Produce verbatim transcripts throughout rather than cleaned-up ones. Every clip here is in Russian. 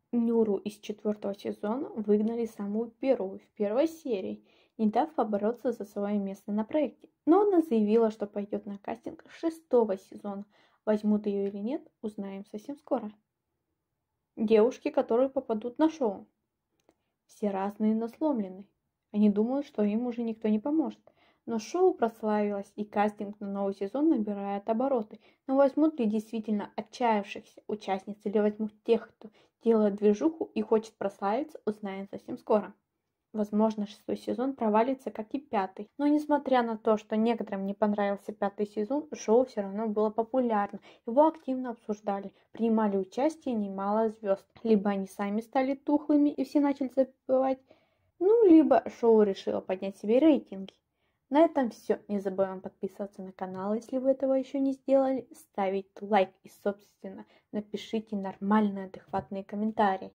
Нюру из четвертого сезона выгнали самую первую в первой серии, не дав побороться за свое место на проекте. Но она заявила, что пойдет на кастинг шестого сезона. Возьмут ее или нет, узнаем совсем скоро. Девушки, которые попадут на шоу. Все разные, но сломлены. Они думают, что им уже никто не поможет. Но шоу прославилось, и кастинг на новый сезон набирает обороты. Но возьмут ли действительно отчаявшихся участниц, или возьмут тех, кто делает движуху и хочет прославиться, узнаем совсем скоро. Возможно, шестой сезон провалится, как и пятый. Но несмотря на то, что некоторым не понравился пятый сезон, шоу все равно было популярно. Его активно обсуждали, принимали участие немало звезд. Либо они сами стали тухлыми и все начали забывать, ну, либо шоу решило поднять себе рейтинги. На этом все. Не забываем подписываться на канал, если вы этого еще не сделали, ставить лайк и, собственно, напишите нормальные, адекватные комментарии.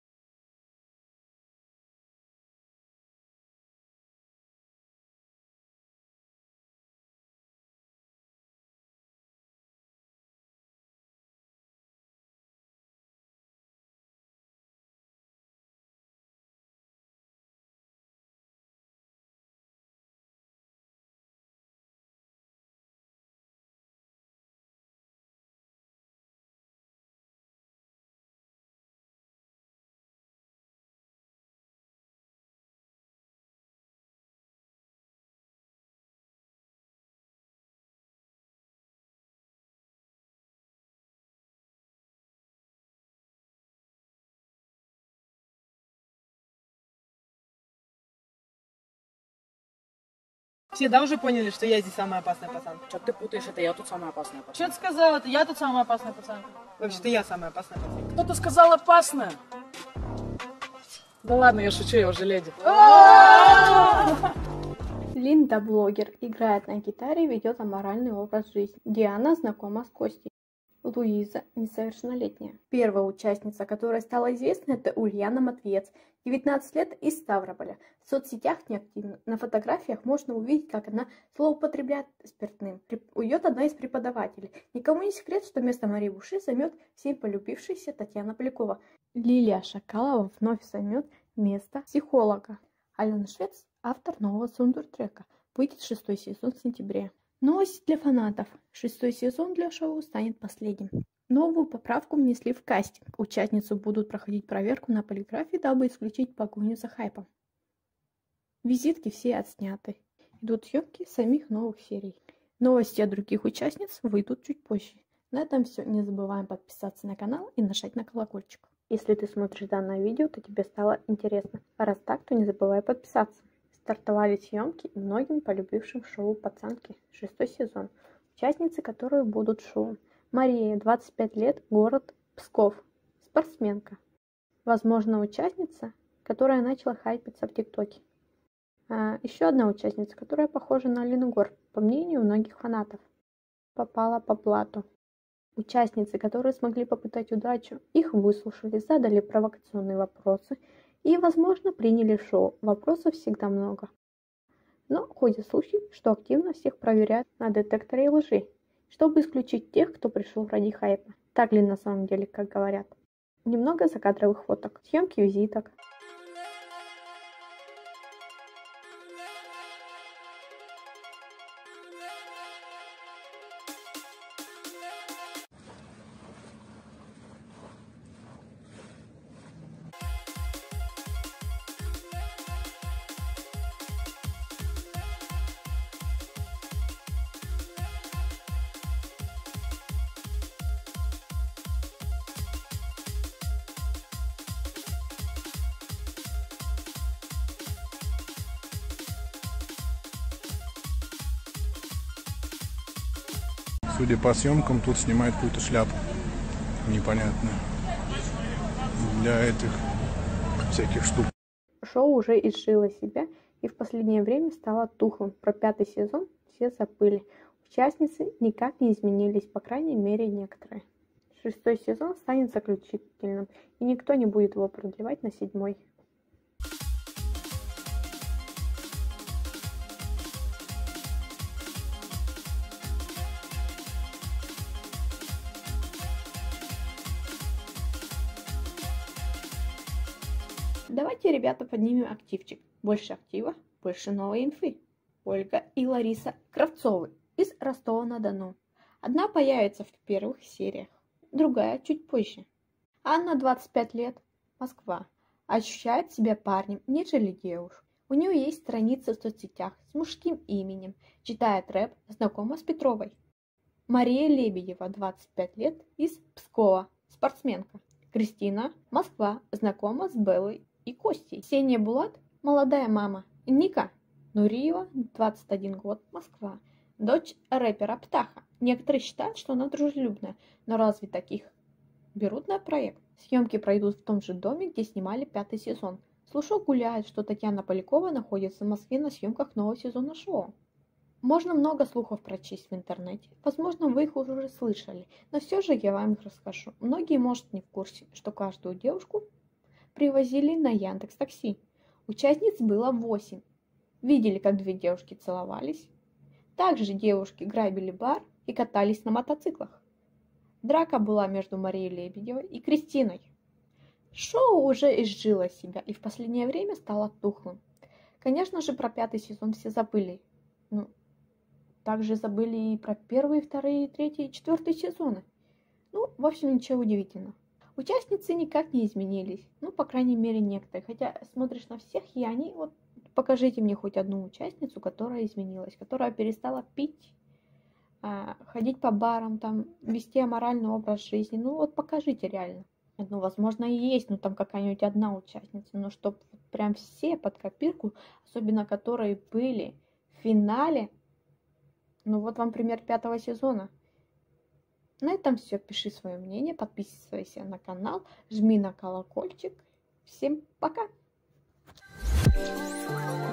Все, да, уже поняли, что я здесь самая опасная пацанка? Что ты путаешь, это я тут самая опасная пацанка. Что ты сказал? Это я тут самая опасная пацанка. Вообще-то я самая опасная пацанка. Кто-то сказал опасная. Да ладно, я шучу, я уже леди. Линда, блогер, играет на гитаре и ведет аморальный образ жизни. Диана знакома с Костей. Луиза несовершеннолетняя. Первая участница, которая стала известной, это Ульяна Матвеец, девятнадцать лет, из Ставрополя. В соцсетях неактивна. На фотографиях можно увидеть, как она злоупотребляет спиртным. Уйдет одна из преподавателей. Никому не секрет, что место Марии Буши займет всем полюбившаяся Татьяна Полякова. Лилия Шакалова вновь займет место психолога. Алена Швец – автор нового саундтрека. Выйдет шестой сезон в сентябре. Новость для фанатов. Шестой сезон для шоу станет последним. Новую поправку внесли в кастинг. Участницы будут проходить проверку на полиграфе, дабы исключить погоню за хайпом. Визитки все отсняты. Идут съемки самих новых серий. Новости о других участниц выйдут чуть позже. На этом все. Не забываем подписаться на канал и нажать на колокольчик. Если ты смотришь данное видео, то тебе стало интересно. А раз так, то не забывай подписаться. Стартовали съемки многим полюбившим шоу «Пацанки» шестой сезон, участницы которые будут в шоу. Мария, двадцать пять лет, город Псков, спортсменка. Возможно, участница, которая начала хайпиться в ТикТоке. А, еще одна участница, которая похожа на Алину Гор, по мнению многих фанатов. Попала по блату. Участницы, которые смогли попытать удачу, их выслушали, задали провокационные вопросы и, возможно, приняли в шоу. Вопросов всегда много. Но ходят слухи, что активно всех проверяют на детекторе лжи, чтобы исключить тех, кто пришел ради хайпа. Так ли на самом деле, как говорят? Немного закадровых фоток, съемки визиток. Судя по съемкам, тут снимают какую-то шляпу непонятную для этих всяких штук. Шоу уже изжило себя и в последнее время стало тухлым. Про пятый сезон все забыли. Участницы никак не изменились, по крайней мере некоторые. Шестой сезон станет заключительным, и никто не будет его продлевать на седьмой. Давайте, ребята, поднимем активчик. Больше актива, больше новой инфы. Ольга и Лариса Кравцовы из Ростова-на-Дону. Одна появится в первых сериях, другая чуть позже. Анна, двадцать пять лет, Москва. Ощущает себя парнем, нежели девушку. У нее есть страница в соцсетях с мужским именем. Читает рэп, знакома с Петровой. Мария Лебедева, двадцать пять лет, из Пскова, спортсменка. Кристина, Москва, знакома с Беллой и Костей. Ксения Булат, молодая мама. Ника Нуриева, двадцать один год, Москва. Дочь рэпера Птаха. Некоторые считают, что она дружелюбная, но разве таких берут на проект? Съемки пройдут в том же доме, где снимали пятый сезон. Слушок гуляет, что Татьяна Полякова находится в Москве на съемках нового сезона шоу. Можно много слухов прочесть в интернете. Возможно, вы их уже слышали, но все же я вам их расскажу. Многие, может, не в курсе, что каждую девушку привозили на Яндекс.Такси. Участниц было восемь. Видели, как две девушки целовались. Также девушки грабили бар и катались на мотоциклах. Драка была между Марией Лебедевой и Кристиной. Шоу уже изжило себя и в последнее время стало тухлым. Конечно же, про пятый сезон все забыли. Ну, также забыли и про первые, вторые, третий и четвертый сезоны. Ну, в общем, ничего удивительного. Участницы никак не изменились. Ну, по крайней мере, некоторые. Хотя смотришь на всех, и они вот... Покажите мне хоть одну участницу, которая изменилась, которая перестала пить, ходить по барам, там, вести аморальный образ жизни. Ну вот покажите реально. Ну, возможно, и есть, ну там какая-нибудь одна участница, но чтоб прям все под копирку, особенно которые были в финале. Ну вот вам пример пятого сезона. На этом все. Пиши свое мнение, подписывайся на канал, жми на колокольчик. Всем пока! Thank you.